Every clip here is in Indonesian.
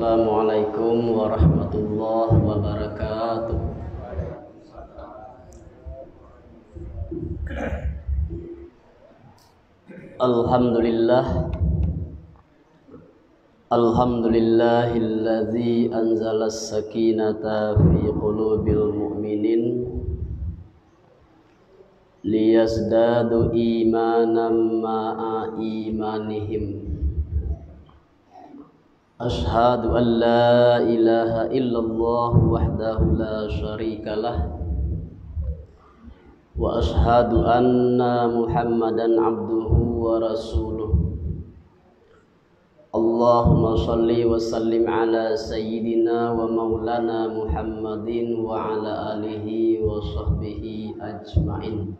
Assalamualaikum warahmatullahi wabarakatuh. Alhamdulillahilladzi anzalas sakinata fi qulubil mu'minin liyazdadu imanan ma'a imanihim. Ashhadu an la ilaha illallah wahdahu la syarikalah wa ashhadu anna Muhammadan abduhu wa rasuluh. Allahumma salli wa sallim ala sayyidina wa maulana Muhammadin wa ala alihi wa sahbihi ajma'in.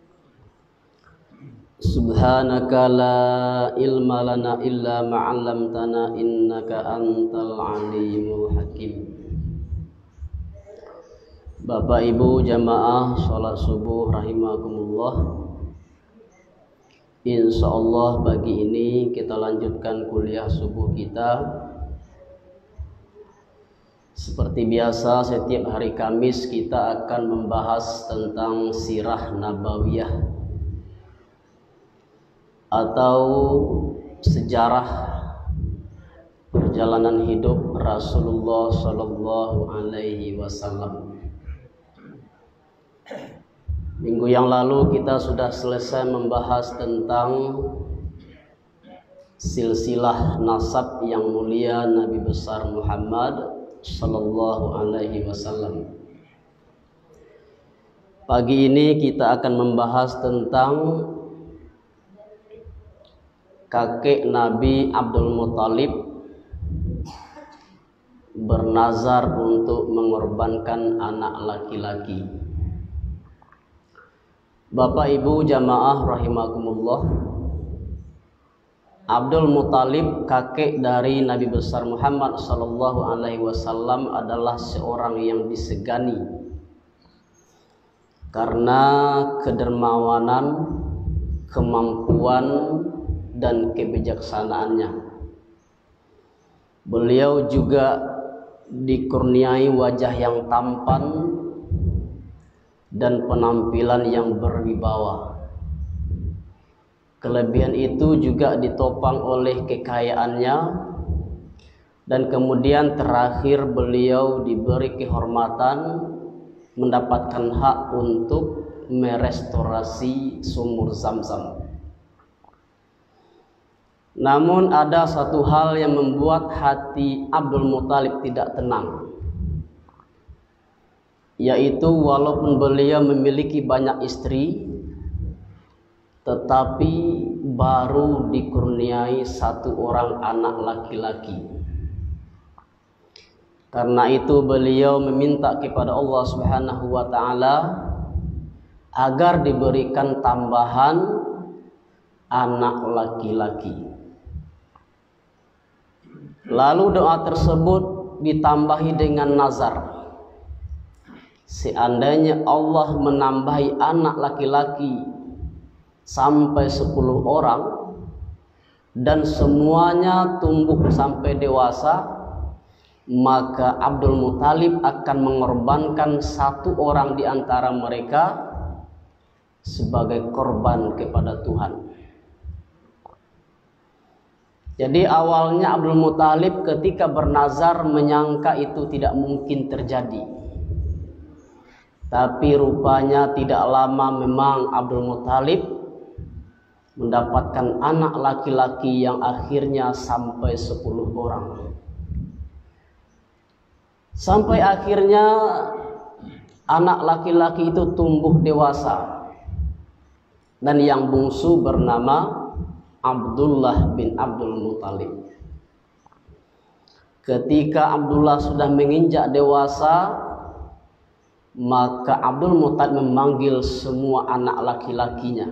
Subhanaka la ilma lana illa ma'allamtana innaka antal alimul hakim. Bapak Ibu jamaah salat subuh rahimakumullah. Insyaallah pagi ini kita lanjutkan kuliah subuh kita. Seperti biasa setiap hari Kamis kita akan membahas tentang sirah nabawiyah atau sejarah perjalanan hidup Rasulullah Shallallahu Alaihi Wasallam. Minggu yang lalu kita sudah selesai membahas tentang silsilah nasab yang mulia Nabi besar Muhammad Shallallahu Alaihi Wasallam. Pagi ini kita akan membahas tentang kakek Nabi Abdul Muthalib bernazar untuk mengorbankan anak laki-laki. Bapak Ibu jamaah rahimakumullah, Abdul Muthalib kakek dari Nabi besar Muhammad sallallahu alaihi wasallam adalah seorang yang disegani karena kedermawanan, kemampuan dan kebijaksanaannya. Beliau juga dikurniai wajah yang tampan dan penampilan yang berwibawa. Kelebihan itu juga ditopang oleh kekayaannya, dan kemudian terakhir beliau diberi kehormatan mendapatkan hak untuk merestorasi sumur Zamzam. Namun ada satu hal yang membuat hati Abdul Muthalib tidak tenang, yaitu walaupun beliau memiliki banyak istri, tetapi baru dikurniai satu orang anak laki-laki. Karena itu beliau meminta kepada Allah Subhanahu wa taala agar diberikan tambahan anak laki-laki. Lalu doa tersebut ditambahi dengan nazar. Seandainya Allah menambahi anak laki-laki sampai 10 orang dan semuanya tumbuh sampai dewasa, maka Abdul Muthalib akan mengorbankan satu orang di antara mereka sebagai korban kepada Tuhan. Jadi awalnya Abdul Muthalib ketika bernazar menyangka itu tidak mungkin terjadi. Tapi rupanya tidak lama memang Abdul Muthalib mendapatkan anak laki-laki yang akhirnya sampai 10 orang. Sampai akhirnya anak laki-laki itu tumbuh dewasa, dan yang bungsu bernama Abdullah bin Abdul Muthalib. Ketika Abdullah sudah menginjak dewasa, maka Abdul Muthalib memanggil semua anak laki-lakinya,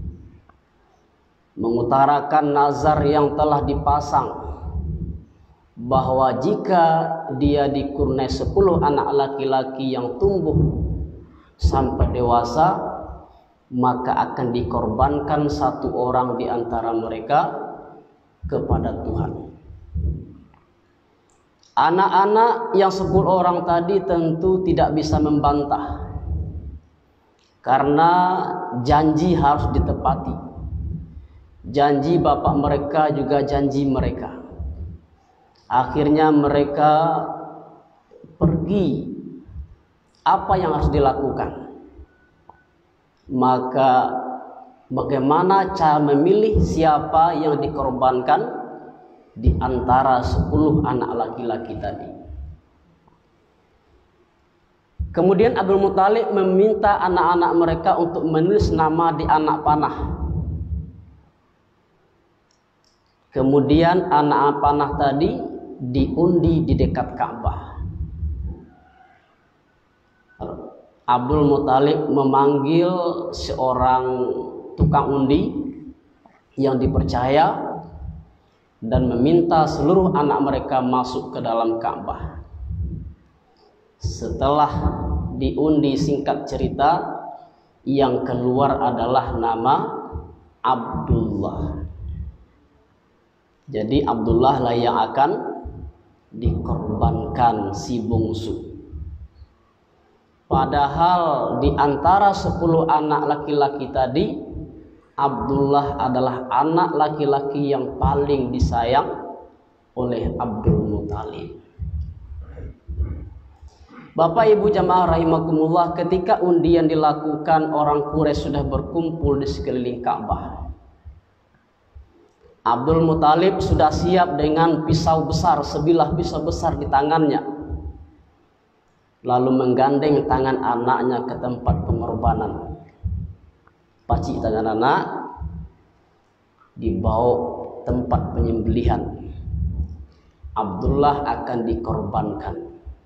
mengutarakan nazar yang telah dipasang, bahwa jika dia dikurniai 10 anak laki-laki yang tumbuh sampai dewasa, maka akan dikorbankan satu orang di antara mereka kepada Tuhan. Anak-anak yang 10 orang tadi tentu tidak bisa membantah, karena janji harus ditepati. Janji bapak mereka juga janji mereka. Akhirnya mereka pergi. Apa yang harus dilakukan? Maka bagaimana cara memilih siapa yang dikorbankan di antara 10 anak laki-laki tadi? Kemudian Abdul Muthalib meminta anak-anak mereka untuk menulis nama di anak panah. Kemudian anak panah tadi diundi di dekat Ka'bah. Abdul Muthalib memanggil seorang tukang undi yang dipercaya dan meminta seluruh anak mereka masuk ke dalam Ka'bah. Setelah diundi, singkat cerita, yang keluar adalah nama Abdullah. Jadi Abdullah lah yang akan dikorbankan, si bungsu. Padahal di antara 10 anak laki-laki tadi, Abdullah adalah anak laki-laki yang paling disayang oleh Abdul Muthalib. Bapak Ibu jamaah rahimakumullah, ketika undian dilakukan, orang Quraisy sudah berkumpul di sekeliling Ka'bah. Abdul Muthalib sudah siap dengan pisau besar, sebilah pisau besar di tangannya, lalu menggandeng tangan anaknya ke tempat pengorbanan. Pacik tangan anak dibawa tempat penyembelihan. Abdullah akan dikorbankan.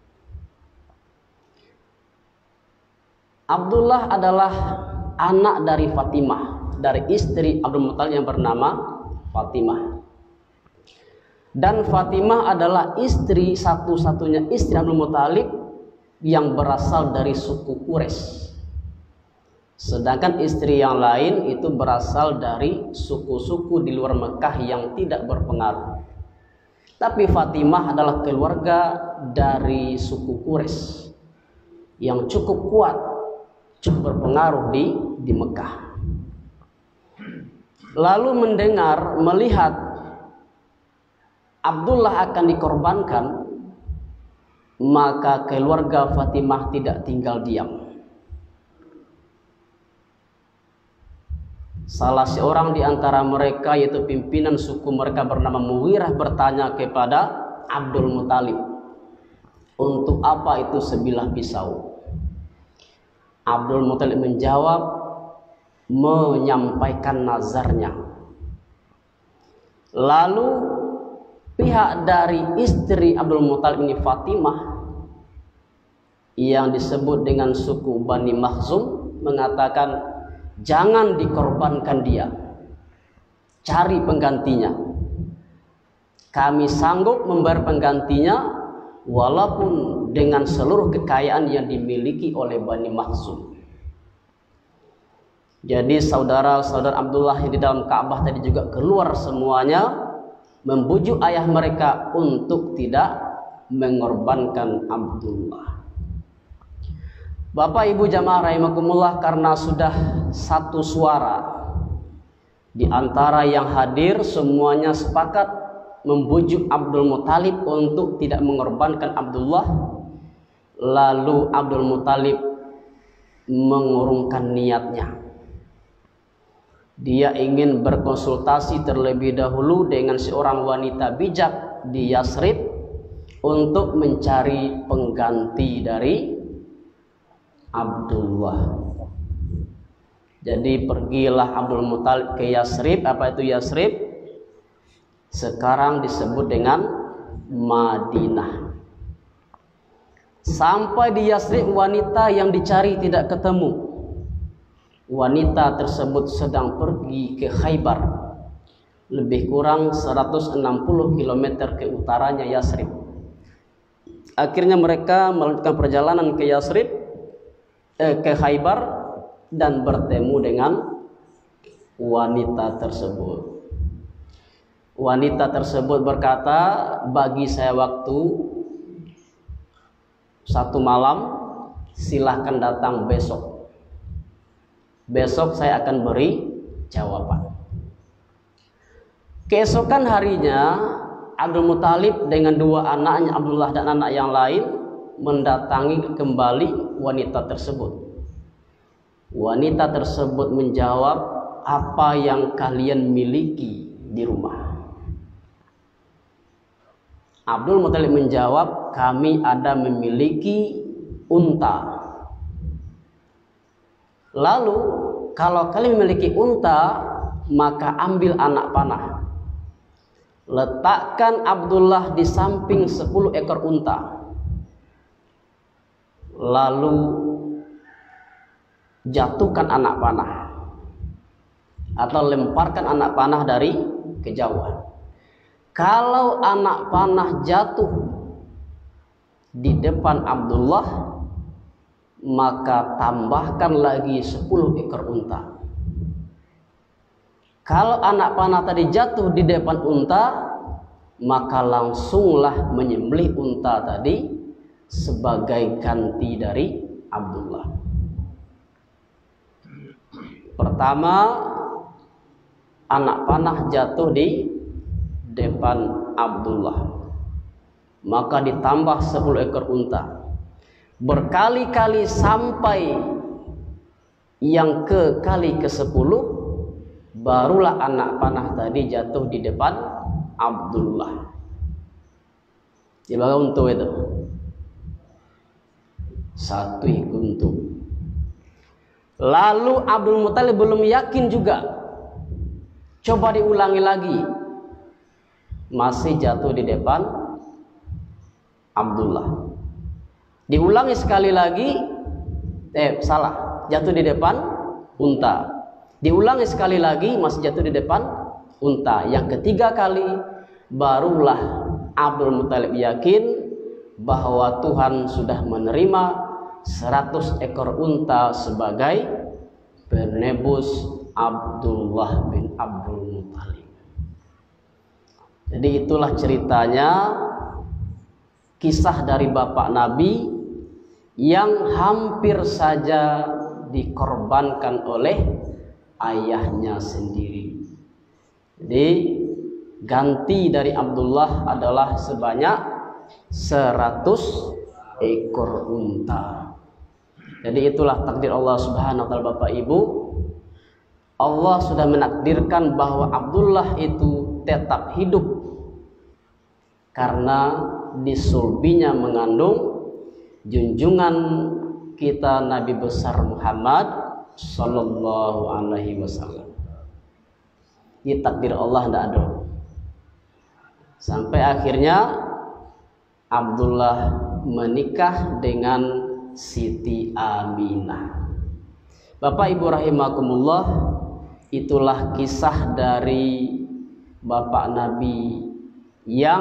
Abdullah adalah anak dari Fatimah, dari istri Abdul Muthalib yang bernama Fatimah. Dan Fatimah adalah istri satu-satunya istri Abdul Muthalib yang berasal dari suku Quraisy. Sedangkan istri yang lain itu berasal dari suku-suku di luar Mekah yang tidak berpengaruh. Tapi Fatimah adalah keluarga dari suku Quraisy yang cukup kuat, cukup berpengaruh di Mekah. Lalu melihat Abdullah akan dikorbankan, maka keluarga Fatimah tidak tinggal diam. Salah seorang di antara mereka, yaitu pimpinan suku mereka bernama Mughirah, bertanya kepada Abdul Muthalib, untuk apa itu sebilah pisau? Abdul Muthalib menjawab, menyampaikan nazarnya. Lalu pihak dari istri Abdul Muthalib ini, Fatimah, yang disebut dengan suku Bani Makhzum, mengatakan, jangan dikorbankan dia, cari penggantinya. Kami sanggup membayar penggantinya walaupun dengan seluruh kekayaan yang dimiliki oleh Bani Makhzum. Jadi saudara-saudara Abdullah yang di dalam Ka'bah tadi juga keluar semuanya, membujuk ayah mereka untuk tidak mengorbankan Abdullah. Bapak Ibu jamaah rahimakumullah, karena sudah satu suara di antara yang hadir, semuanya sepakat membujuk Abdul Muthalib untuk tidak mengorbankan Abdullah. Lalu Abdul Muthalib mengurungkan niatnya. Dia ingin berkonsultasi terlebih dahulu dengan seorang wanita bijak di Yasrib untuk mencari pengganti dari Abdullah. Jadi pergilah Abdul Muthalib ke Yasrib. Apa itu Yasrib? Sekarang disebut dengan Madinah. Sampai di Yasrib, wanita yang dicari tidak ketemu. Wanita tersebut sedang pergi ke Khaybar, lebih kurang 160 km ke utaranya Yasrib. Akhirnya mereka melanjutkan perjalanan ke Yasrib, ke Khaybar, dan bertemu dengan wanita tersebut. Wanita tersebut berkata, bagi saya waktu satu malam, silahkan datang besok. Besok saya akan beri jawaban. Keesokan harinya Abdul Muthalib dengan dua anaknya, Abdullah dan anak yang lain, mendatangi kembali wanita tersebut. Wanita tersebut menjawab, apa yang kalian miliki di rumah? Abdul Muthalib menjawab, kami ada memiliki unta. Lalu kalau kalian memiliki unta, maka ambil anak panah. Letakkan Abdullah di samping 10 ekor unta. Lalu jatuhkan anak panah atau lemparkan anak panah dari kejauhan. Kalau anak panah jatuh di depan Abdullah, maka tambahkan lagi 10 ekor unta. Kalau anak panah tadi jatuh di depan unta, maka langsunglah menyembelih unta tadi sebagai ganti dari Abdullah. Pertama, anak panah jatuh di depan Abdullah, maka ditambah 10 ekor unta. Berkali-kali sampai yang ke kali ke-10, barulah anak panah tadi jatuh di depan Abdullah. Berapa untu itu? 1 untu. Lalu Abdul Muthalib belum yakin juga. Coba diulangi lagi. Masih jatuh di depan Abdullah. Diulangi sekali lagi, jatuh di depan unta. Diulangi sekali lagi, masih jatuh di depan unta. Yang ketiga kali, barulah Abdul Muthalib yakin bahwa Tuhan sudah menerima 100 ekor unta sebagai penebus Abdullah bin Abdul Muthalib. Jadi itulah ceritanya, kisah dari bapak Nabi yang hampir saja dikorbankan oleh ayahnya sendiri. Jadi ganti dari Abdullah adalah sebanyak 100 ekor unta. Jadi itulah takdir Allah Subhanahu wa taala. Bapak Ibu, Allah sudah menakdirkan bahwa Abdullah itu tetap hidup karena di sulbinya mengandung junjungan kita Nabi besar Muhammad Sallallahu alaihi wasallam. Ini takdir Allah, tidak ada. Sampai akhirnya Abdullah menikah dengan Siti Aminah. Bapak Ibu rahimakumullah, itulah kisah dari bapak Nabi yang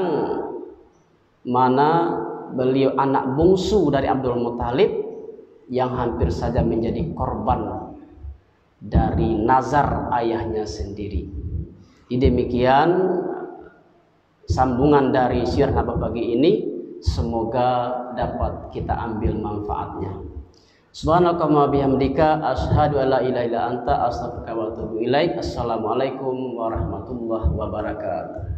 mana beliau anak bungsu dari Abdul Muthalib yang hampir saja menjadi korban dari nazar ayahnya sendiri. Demikian sambungan dari syiar Nabah pagi ini, semoga dapat kita ambil manfaatnya. Subhanakallahumma bihamdika asyhadu an la ilaha illa anta astaghfiruka wa atubu ilaik. Assalamualaikum warahmatullahi wabarakatuh.